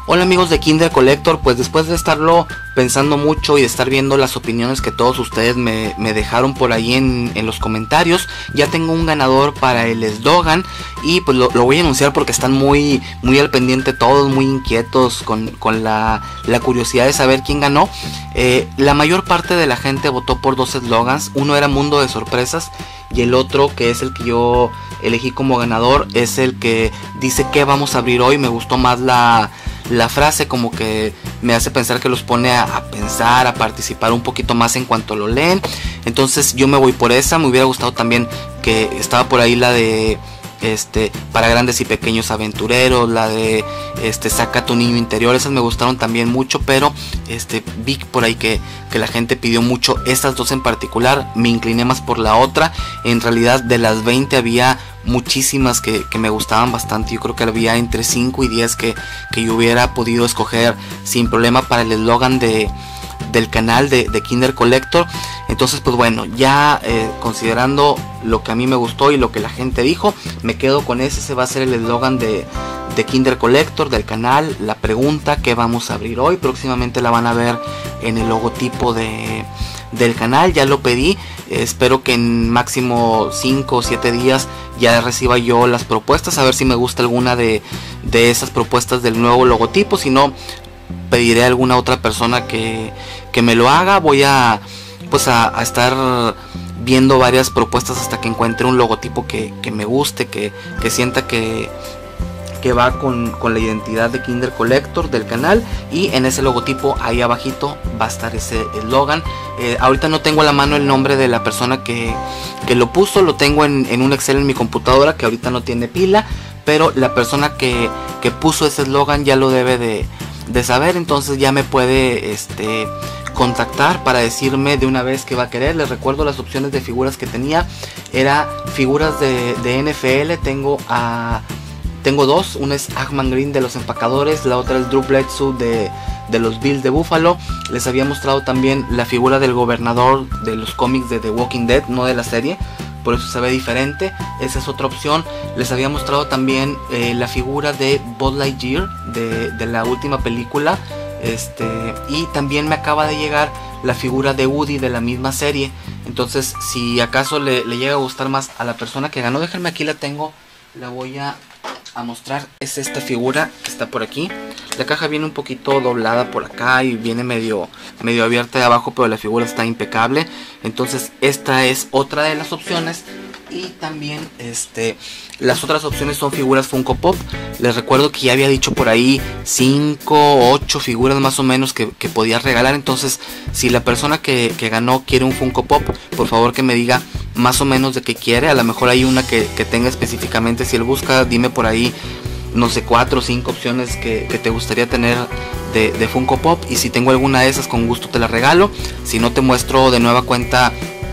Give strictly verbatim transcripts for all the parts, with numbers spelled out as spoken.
Hola amigos de Kinder Collector, pues después de estarlo pensando mucho y de estar viendo las opiniones que todos ustedes me, me dejaron por ahí en, en los comentarios, ya tengo un ganador para el eslogan y pues lo, lo voy a anunciar porque están muy, muy al pendiente todos, muy inquietos con, con la, la curiosidad de saber quién ganó. Eh, la mayor parte de la gente votó por dos eslogans, uno era Mundo de Sorpresas y el otro, que es el que yo elegí como ganador, es el que dice qué vamos a abrir hoy. Me gustó más la... La frase, como que me hace pensar que los pone a, a pensar, a participar un poquito más en cuanto lo leen. Entonces yo me voy por esa. Me hubiera gustado también que estaba por ahí la de este para grandes y pequeños aventureros, la de este saca tu niño interior. Esas me gustaron también mucho, pero este vi por ahí que, que la gente pidió mucho estas dos en particular. Me incliné más por la otra. En realidad de las veinte había muchísimas que, que me gustaban bastante. Yo creo que había entre cinco y diez que, que yo hubiera podido escoger sin problema para el eslogan de del canal de, de Kinder Collector. Entonces pues bueno, ya eh, considerando lo que a mí me gustó y lo que la gente dijo, me quedo con ese. Ese va a ser el eslogan de, de Kinder Collector, del canal. La pregunta que vamos a abrir hoy, próximamente la van a ver en el logotipo de del canal. Ya lo pedí, eh, espero que en máximo cinco o siete días ya reciba yo las propuestas, a ver si me gusta alguna de, de esas propuestas del nuevo logotipo. Si no, pediré a alguna otra persona que, que me lo haga. Voy a pues a, a estar viendo varias propuestas hasta que encuentre un logotipo que, que me guste, que, que sienta que que va con, con la identidad de Kinder Collector del canal, y en ese logotipo ahí abajito va a estar ese eslogan. Eh, ahorita no tengo a la mano el nombre de la persona que, que lo puso, lo tengo en, en un Excel en mi computadora que ahorita no tiene pila, pero la persona que, que puso ese eslogan ya lo debe de, de saber, entonces ya me puede este contactar para decirme de una vez que va a querer. Les recuerdo las opciones de figuras que tenía, era figuras de, de N F L, tengo a Tengo dos, una es Ahman Green de los Empacadores, la otra es Drew Bledsoe de, de los Bills de Buffalo. Les había mostrado también la figura del gobernador de los cómics de The Walking Dead, no de la serie, por eso se ve diferente, esa es otra opción. Les había mostrado también eh, la figura de Buzz Lightyear de, de la última película, este, y también me acaba de llegar la figura de Woody de la misma serie. Entonces si acaso le, le llega a gustar más a la persona que ganó, déjenme, aquí la tengo, la voy a a mostrar. Es esta figura que está por aquí. La caja viene un poquito doblada por acá y viene medio medio abierta de abajo, pero la figura está impecable. Entonces esta es otra de las opciones. Y también este las otras opciones son figuras Funko Pop. Les recuerdo que ya había dicho por ahí cinco o ocho figuras más o menos que, que podía regalar. Entonces si la persona que, que ganó quiere un Funko Pop, por favor que me diga más o menos de qué quiere. A lo mejor hay una que, que tenga específicamente. Si él busca, dime por ahí, no sé, cuatro o cinco opciones que, que te gustaría tener de, de Funko Pop, y si tengo alguna de esas con gusto te la regalo. Si no, te muestro de nueva cuenta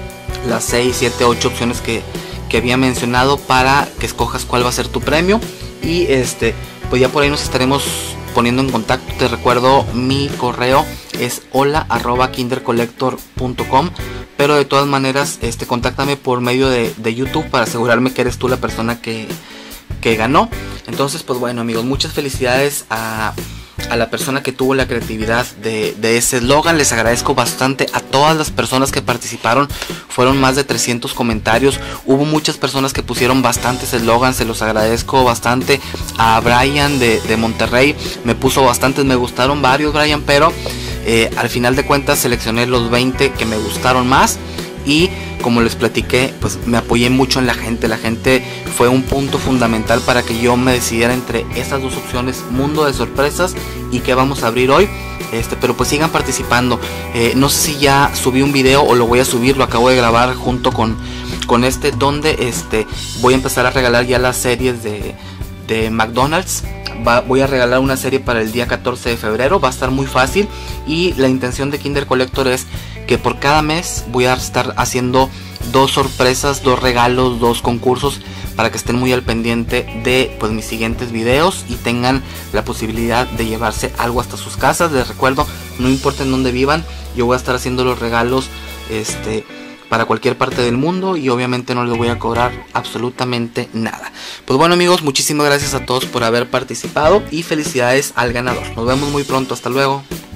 las seis, siete, ocho opciones que, que había mencionado para que escojas cuál va a ser tu premio. Y este pues ya por ahí nos estaremos poniendo en contacto. Te recuerdo, mi correo es hola arroba kindercollector punto com, pero de todas maneras este contáctame por medio de, de YouTube para asegurarme que eres tú la persona que, que ganó. Entonces pues bueno amigos, muchas felicidades a, a la persona que tuvo la creatividad de, de ese eslogan. Les agradezco bastante a todas las personas que participaron, fueron más de trescientos comentarios, hubo muchas personas que pusieron bastantes eslogans, se los agradezco bastante. A Brian de, de Monterrey me puso bastantes, me gustaron varios, Brian, pero eh, al final de cuentas seleccioné los veinte que me gustaron más. Y como les platiqué, pues me apoyé mucho en la gente. La gente fue un punto fundamental para que yo me decidiera entre estas dos opciones, Mundo de Sorpresas y qué vamos a abrir hoy. Este, pero pues sigan participando. Eh, no sé si ya subí un video o lo voy a subir, lo acabo de grabar junto con, con este, donde este, voy a empezar a regalar ya las series de, de McDonald's. Va, voy a regalar una serie para el día catorce de febrero, va a estar muy fácil. Y la intención de Kinder Collector es que por cada mes voy a estar haciendo dos sorpresas, dos regalos, dos concursos, para que estén muy al pendiente de pues mis siguientes videos y tengan la posibilidad de llevarse algo hasta sus casas. Les recuerdo, no importa en dónde vivan, yo voy a estar haciendo los regalos este para cualquier parte del mundo y obviamente no les voy a cobrar absolutamente nada. Pues bueno amigos, muchísimas gracias a todos por haber participado y felicidades al ganador. Nos vemos muy pronto, hasta luego.